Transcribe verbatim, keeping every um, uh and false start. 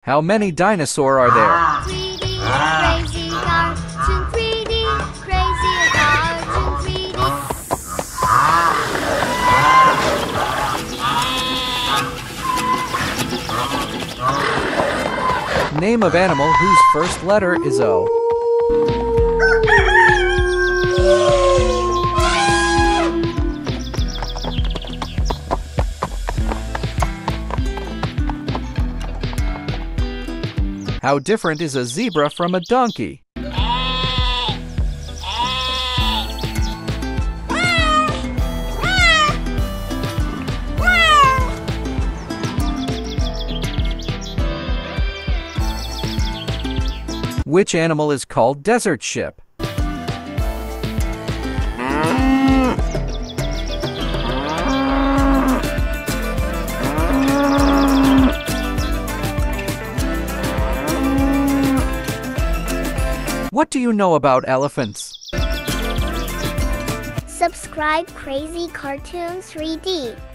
How many dinosaurs are there? three D crazy cartoon, three D crazy cartoon, three D. Name of animal whose first letter is O. How different is a zebra from a donkey? Which animal is called desert ship? What do you know about elephants? Subscribe Crazy Cartoon three D.